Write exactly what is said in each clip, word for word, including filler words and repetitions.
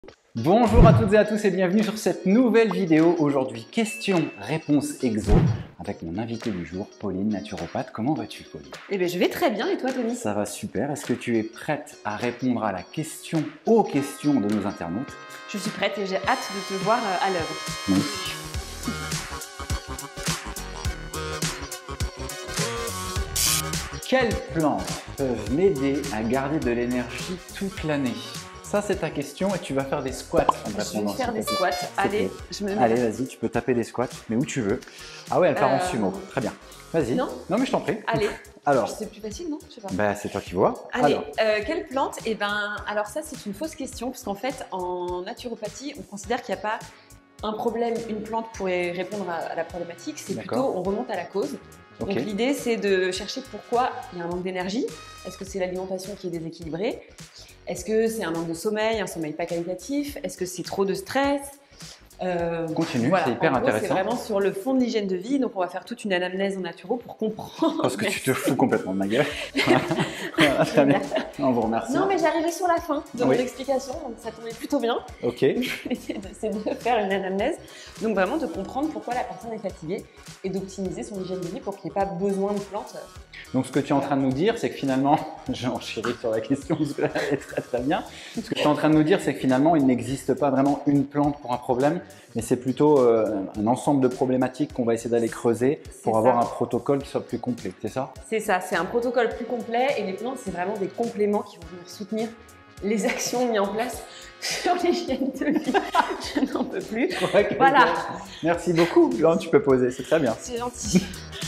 Bonjour à toutes et à tous et bienvenue sur cette nouvelle vidéo. Aujourd'hui, questions-réponses exo avec mon invité du jour, Pauline, naturopathe. Comment vas-tu, Pauline? Eh bien, je vais très bien. Et toi, Tony? Ça va super. Est-ce que tu es prête à répondre à la question, aux questions de nos internautes? Je suis prête et j'ai hâte de te voir à l'œuvre. Moi aussi. Quelles plantes peuvent m'aider à garder de l'énergie toute l'année? Ça, c'est ta question et tu vas faire des squats en répondant. Je vais faire des squats. Allez, je me mets. Allez, vas-y, tu peux taper des squats, mais où tu veux. Ah ouais, elle part Euh... en sumo. Très bien. Vas-y. Non, non, mais je t'en prie. Allez. Alors. C'est plus facile, non? Je sais pas. Bah, c'est toi qui vois. Allez, euh, quelle plante? Eh ben, alors ça, c'est une fausse question parce qu'en fait, en naturopathie, on considère qu'il n'y a pas un problème, une plante pourrait répondre à, à la problématique. C'est plutôt, on remonte à la cause. Okay. Donc l'idée, c'est de chercher pourquoi il y a un manque d'énergie. Est-ce que c'est l'alimentation qui est déséquilibrée? Est-ce que c'est un manque de sommeil, un sommeil pas qualitatif? Est-ce que c'est trop de stress? euh, Continue, voilà. c'est hyper en gros, intéressant. C'est vraiment sur le fond de l'hygiène de vie, donc on va faire toute une anamnèse en naturo pour comprendre. Parce que tu te fous complètement de ma gueule. Voilà, très bien, on vous remercie. Non, mais j'arrivais sur la fin de oui. mon explication, donc ça tombait plutôt bien. Ok. C'est de faire une anamnèse, donc vraiment de comprendre pourquoi la personne est fatiguée et d'optimiser son hygiène de vie pour qu'il n'y ait pas besoin de plantes. Donc ce que tu es en train de nous dire, c'est que finalement, j'enchéris sur la question parce que là, elle est très très bien. Ce que tu es en train de nous dire, c'est que finalement, il n'existe pas vraiment une plante pour un problème, mais c'est plutôt euh, un ensemble de problématiques qu'on va essayer d'aller creuser pour avoir un protocole qui soit plus complet, c'est ça? C'est ça, c'est un protocole plus complet et les plantes, c'est vraiment des compléments qui vont venir soutenir les actions mises en place sur l'hygiène de vie. Je n'en peux plus. Ouais, voilà. Merci beaucoup. Là, tu peux poser, c'est très bien. C'est gentil.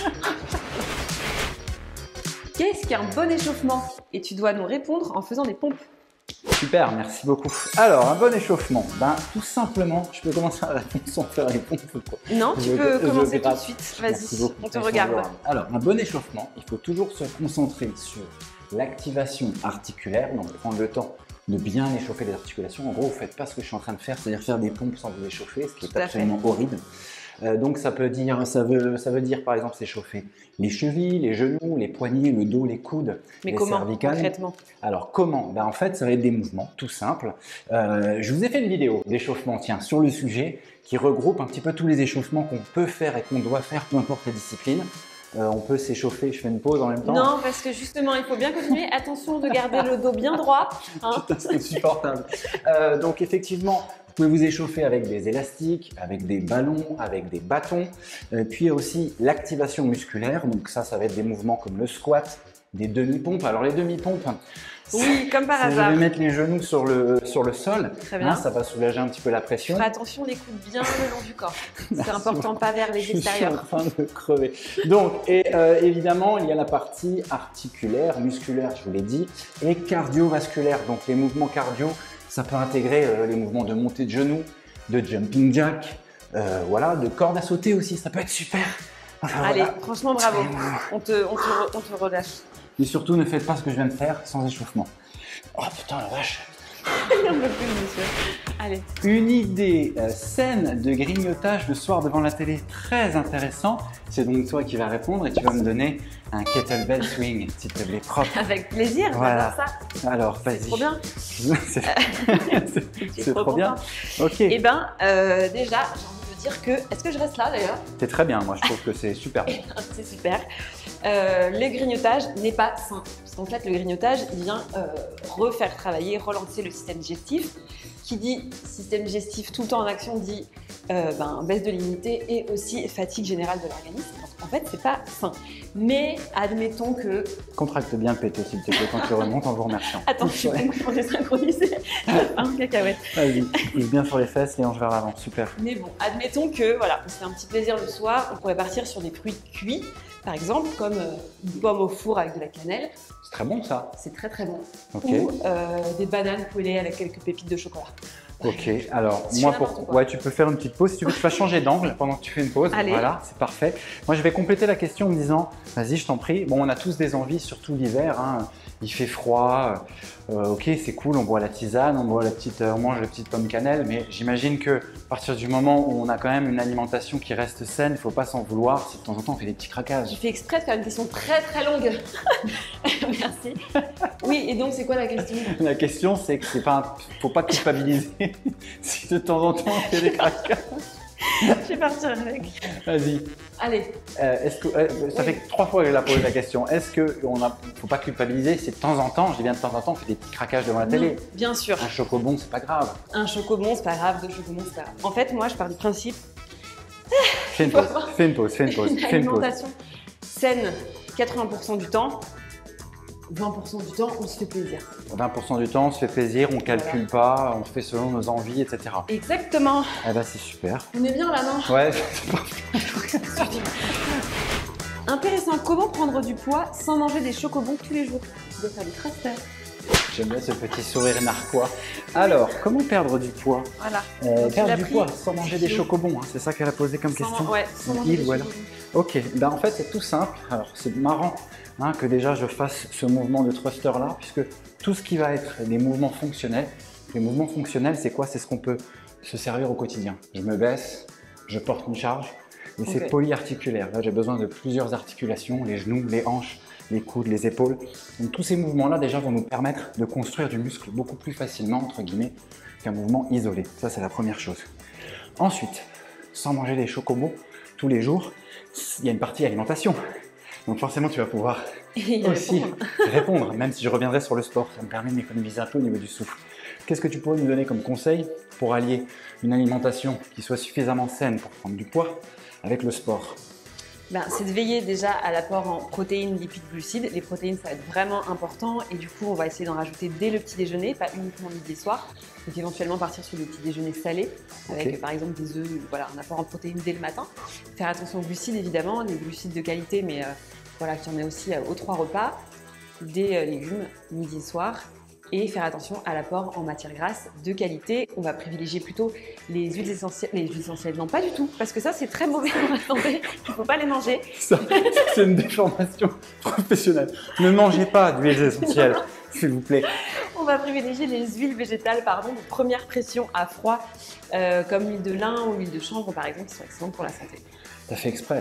Qu'est-ce qu'un bon échauffement? Et tu dois nous répondre en faisant des pompes. Super, merci beaucoup. Alors, un bon échauffement, ben, tout simplement, je peux commencer à répondre sans faire les pompes. Non, tu je, peux je commencer gratte. tout de suite. Vas-y, on te Merci regarde. beaucoup. Alors, un bon échauffement, il faut toujours se concentrer sur l'activation articulaire, donc prendre le temps de bien échauffer les articulations. En gros, vous ne faites pas ce que je suis en train de faire, c'est-à-dire faire des pompes sans vous échauffer, ce qui est absolument horrible. Euh, donc ça peut dire, ça veut, ça veut dire par exemple s'échauffer les chevilles, les genoux, les poignets, le dos, les coudes, Mais les comment, cervicales. Concrètement? Alors comment? Ben, en fait, ça va être des mouvements tout simples. Euh, je vous ai fait une vidéo d'échauffement, tiens, sur le sujet, qui regroupe un petit peu tous les échauffements qu'on peut faire et qu'on doit faire, peu importe la discipline. Euh, on peut s'échauffer, je fais une pause en même temps. Non, parce que justement, il faut bien continuer. Attention de garder le dos bien droit. Hein. C'est insupportable. Euh, donc effectivement, vous pouvez vous échauffer avec des élastiques, avec des ballons, avec des bâtons. Euh, puis il y a aussi l'activation musculaire. Donc ça, ça va être des mouvements comme le squat, des demi-pompes. Alors les demi-pompes, oui, comme par hasard. Je vais mettre les genoux sur le, sur le sol. Très bien. Hein, ça va soulager un petit peu la pression. Fais attention, les coudes bien le long du corps. C'est important, pas vers les extérieurs. Je suis en train de crever. Donc, et euh, évidemment, il y a la partie articulaire, musculaire, je vous l'ai dit, et cardiovasculaire. Donc les mouvements cardio, ça peut intégrer euh, les mouvements de montée de genoux, de jumping jack, euh, voilà, de corde à sauter aussi, ça peut être super. Enfin, allez, voilà. Franchement, bravo. On te, on, te, on te relâche. Mais surtout, ne faites pas ce que je viens de faire sans échauffement. Oh putain, la vache. Un peu plus, monsieur. Allez. Une idée euh, saine de grignotage le soir devant la télé, très intéressant. C'est donc toi qui vas répondre et tu vas me donner un kettlebell swing, s'il te plaît, propre. Avec plaisir, voilà. ça. Alors, vas-y. C'est trop bien. C'est trop, trop bien. Ok. Eh bien, euh, déjà, j'ai envie de dire que... Est-ce que je reste là, d'ailleurs? C'est très bien, moi, je trouve que c'est super. C'est super. Euh, le grignotage n'est pas sain. Parce qu'en fait, le grignotage, il vient euh, refaire travailler, relancer le système digestif. Qui dit système digestif tout le temps en action dit euh, ben, baisse de l'immunité et aussi fatigue générale de l'organisme. En fait, c'est pas sain. Mais admettons que... Contracte bien le pété, s'il te plaît, quand tu remontes en vous remerciant. Attends, je suis pour désynchroniser. Un cacahuète. Vas-y, pose bien sur les fesses, les hanches vers l'avant, super. Mais bon, admettons que, voilà, on se fait un petit plaisir le soir, on pourrait partir sur des fruits cuits, par exemple, comme euh, une pomme au four avec de la cannelle. C'est très bon, ça. C'est très très bon. Okay. Ou euh, des bananes poêlées avec quelques pépites de chocolat. Ok, alors moi pour ouais, tu peux faire une petite pause si tu veux, tu vas changer d'angle pendant que tu fais une pause. Allez. Voilà, c'est parfait. Moi je vais compléter la question en me disant, vas-y, je t'en prie. Bon, on a tous des envies, surtout l'hiver, hein, il fait froid, euh, ok c'est cool, on boit la tisane, on, boit la petite, on mange la petite pomme cannelle, mais j'imagine que à partir du moment où on a quand même une alimentation qui reste saine, il ne faut pas s'en vouloir si de temps en temps on fait des petits craquages. J'ai fait exprès de faire une question très très longue. Merci. Oui, et donc c'est quoi la question? La question c'est que c'est pas, un... faut pas culpabiliser si de temps en temps on fait des craquages. Je vais partir avec. Vas-y. Allez. Euh, est-ce que, euh, ça oui. fait trois fois que je la pose la question. Est-ce qu'il ne faut pas culpabiliser? C'est de temps en temps, je dis bien de temps en temps, on fait des petits craquages devant la télé. Non, bien sûr. Un chocobon, c'est pas grave. Un chocobon, c'est pas grave. Deux chocobons, c'est pas grave. En fait, moi, je pars du principe. Fais une pause, fais une pause, fais une pause. Une fais une pause. alimentation saine quatre-vingts pour cent du temps. vingt pour cent du temps, on se fait plaisir. vingt pour cent du temps, on se fait plaisir, on ne calcule voilà. pas, on fait selon nos envies, et cetera. Exactement. Eh ben, c'est super. On est bien là, non? Ouais. Intéressant, comment prendre du poids sans manger des chocobons tous les jours? Tu dois faire des tracteurs. J'aime bien ce petit sourire narquois. Alors, comment perdre du poids? Voilà. Euh, perdre du poids sans manger des chocobons, hein, c'est ça qu'elle a posé comme sans, question. Ouais, sans manger des voilà. Ok, ben en fait c'est tout simple. Alors c'est marrant hein, que déjà je fasse ce mouvement de thruster là, puisque tout ce qui va être des mouvements fonctionnels, les mouvements fonctionnels c'est quoi? C'est ce qu'on peut se servir au quotidien. Je me baisse, je porte une charge, et okay. c'est polyarticulaire. Là j'ai besoin de plusieurs articulations, les genoux, les hanches, les coudes, les épaules. Donc tous ces mouvements-là déjà vont nous permettre de construire du muscle beaucoup plus facilement, entre guillemets, qu'un mouvement isolé. Ça c'est la première chose. Ensuite, sans manger des chocobons tous les jours, il y a une partie alimentation. Donc forcément tu vas pouvoir aussi répondre. répondre, même si je reviendrai sur le sport. Ça me permet de m'économiser un peu au niveau du souffle. Qu'est-ce que tu pourrais nous donner comme conseil pour allier une alimentation qui soit suffisamment saine pour prendre du poids avec le sport? Ben, c'est de veiller déjà à l'apport en protéines, lipides, glucides. Les protéines, ça va être vraiment important et du coup, on va essayer d'en rajouter dès le petit déjeuner, pas uniquement midi et soir. Donc éventuellement partir sur des petits déjeuners salés avec okay. par exemple des œufs, voilà, un apport en protéines dès le matin. Faire attention aux glucides évidemment, des glucides de qualité, mais euh, voilà, qu'il y en ait aussi euh, aux trois repas, des euh, légumes midi et soir. Et faire attention à l'apport en matière grasse de qualité. On va privilégier plutôt les huiles essentielles. Les huiles essentielles, non pas du tout, parce que ça c'est très mauvais pour la santé, il ne faut pas les manger. Ça, c'est une déformation professionnelle. Ne mangez pas d'huiles essentielles, s'il vous plaît. On va privilégier les huiles végétales pardon, de première pression à froid, euh, comme l'huile de lin ou l'huile de chanvre par exemple, qui sont excellentes pour la santé. T'as fait exprès.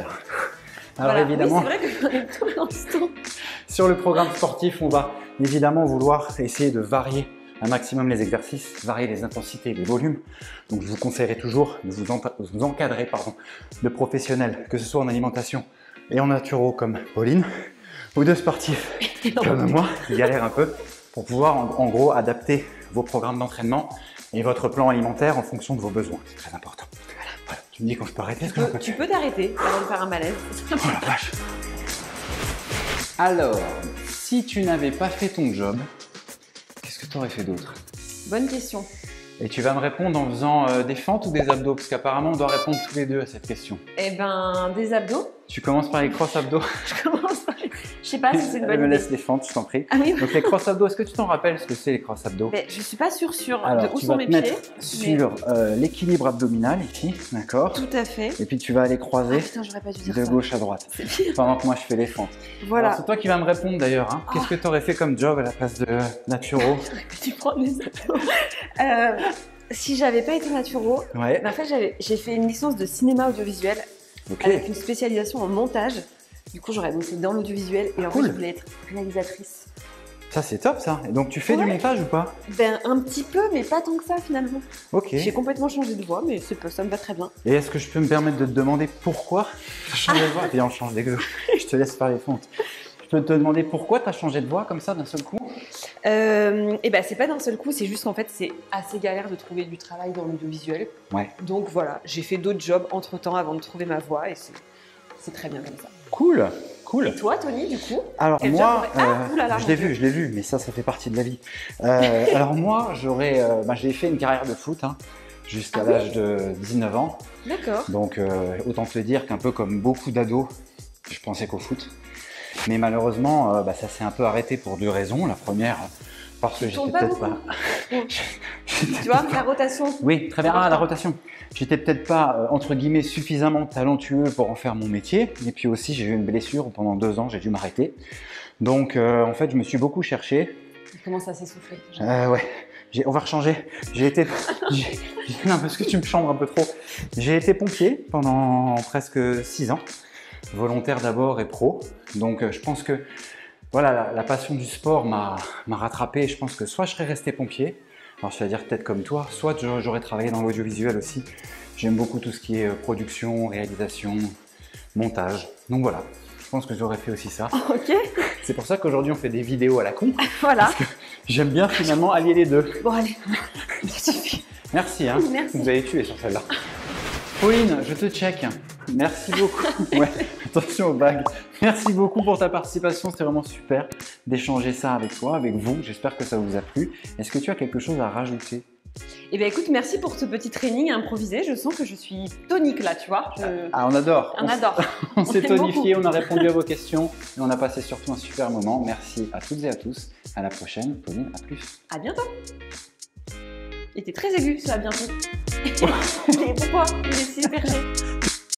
Alors voilà. évidemment, oui, c'est vrai que j'en ai tout l'instant. Sur le programme sportif, on va évidemment vouloir essayer de varier un maximum les exercices, varier les intensités, les volumes. Donc je vous conseillerais toujours de vous, en, vous encadrer pardon, de professionnels, que ce soit en alimentation et en naturo comme Pauline, ou de sportifs comme moi, qui galèrent un peu, pour pouvoir en, en gros adapter vos programmes d'entraînement et votre plan alimentaire en fonction de vos besoins. C'est très important. Voilà. Tu me dis quand je peux arrêter? Tu peux, tu peux t'arrêter avant de faire un malaise. Oh la vache. Alors, si tu n'avais pas fait ton job, qu'est-ce que tu aurais fait d'autre? Bonne question. Et tu vas me répondre en faisant euh, des fentes ou des abdos? Parce qu'apparemment, on doit répondre tous les deux à cette question. Eh ben, des abdos. Tu commences par les cross abdos? Je commence par les... Je sais pas si c'est une bonne idée. Elle me laisse les fentes, je t'en prie. Ah oui. Donc les cross abdos, est-ce que tu t'en rappelles ce que c'est les cross abdos? Mais je suis pas sûre sur Alors, de où tu sont vas mes te mettre pieds. sur mais... euh, l'équilibre abdominal ici, d'accord? Tout à fait. Et puis tu vas aller croiser ah, putain, j'aurais pas dû dire de ça. gauche à droite. C'est pire. Pendant que moi je fais les fentes. Voilà. C'est toi qui vas me répondre d'ailleurs. Hein. Oh. Qu'est-ce que tu aurais fait comme job à la place de naturo? J'aurais pas dû prendre les abdos. euh, si j'avais pas été naturo, ouais. ben en fait j'ai fait une licence de cinéma audiovisuel okay. avec une spécialisation en montage. Du coup, j'aurais bossé dans l'audiovisuel et en cool. fait, je voulais être réalisatrice. Ça, c'est top ça. Et donc, tu fais ouais. du montage ou pas? Ben, un petit peu, mais pas tant que ça finalement. Ok. J'ai complètement changé de voix, mais ça me va très bien. Et est-ce que je peux me permettre de te demander pourquoi tu as changé de voix? Et on change d'exo. Je te laisse faire les fontes. Je peux te demander pourquoi tu as changé de voix comme ça d'un seul coup? euh, Et ben, c'est pas d'un seul coup, c'est juste qu'en fait, c'est assez galère de trouver du travail dans l'audiovisuel. Ouais. Donc voilà, j'ai fait d'autres jobs entre temps avant de trouver ma voix et c'est très bien comme ça. Cool, cool. Et toi, Tony, du coup? Alors moi, euh, ah, oulala, je l'ai vu, je l'ai vu, mais ça, ça fait partie de la vie. Euh, alors moi, j'aurais, euh, bah, j'ai fait une carrière de foot hein, jusqu'à ah, l'âge oui. de dix-neuf ans. D'accord. Donc euh, autant te dire qu'un peu comme beaucoup d'ados, je pensais qu'au foot. Mais malheureusement, euh, bah, ça s'est un peu arrêté pour deux raisons. La première, parce que j'étais peut-être pas. Tu vois, la rotation. Oui, très bien. Ah, la rotation. J'étais peut-être pas, euh, entre guillemets, suffisamment talentueux pour en faire mon métier. Et puis aussi, j'ai eu une blessure où pendant deux ans, j'ai dû m'arrêter. Donc, euh, en fait, je me suis beaucoup cherché. Comment ça s'essouffler? euh, Ouais, on va rechanger. J'ai été... j'ai... Non, parce que tu me chambres un peu trop. J'ai été pompier pendant presque six ans. Volontaire d'abord et pro. Donc, euh, je pense que voilà, la, la passion du sport m'a rattrapé. Je pense que soit je serais resté pompier, alors je vais dire peut-être comme toi, soit j'aurais travaillé dans l'audiovisuel aussi. J'aime beaucoup tout ce qui est production, réalisation, montage. Donc voilà, je pense que j'aurais fait aussi ça. Ok. C'est pour ça qu'aujourd'hui on fait des vidéos à la con. Voilà. J'aime bien finalement allier les deux. Bon allez, ça suffit. Merci, hein. Merci. Vous avez tué sur celle-là. Pauline, je te check. Merci beaucoup. Ouais, attention aux bagues. Merci beaucoup pour ta participation. C'était vraiment super d'échanger ça avec toi, avec vous. J'espère que ça vous a plu. Est-ce que tu as quelque chose à rajouter? Eh bien écoute, merci pour ce petit training improvisé. Je sens que je suis tonique là, tu vois. Je... Ah, on adore. On adore. On s'est tonifié, on a répondu à vos questions et on a passé surtout un super moment. Merci à toutes et à tous. À la prochaine. Pauline, à plus. À bientôt. Il était très aigu, ça, à bientôt. Et pourquoi? Il est si perché.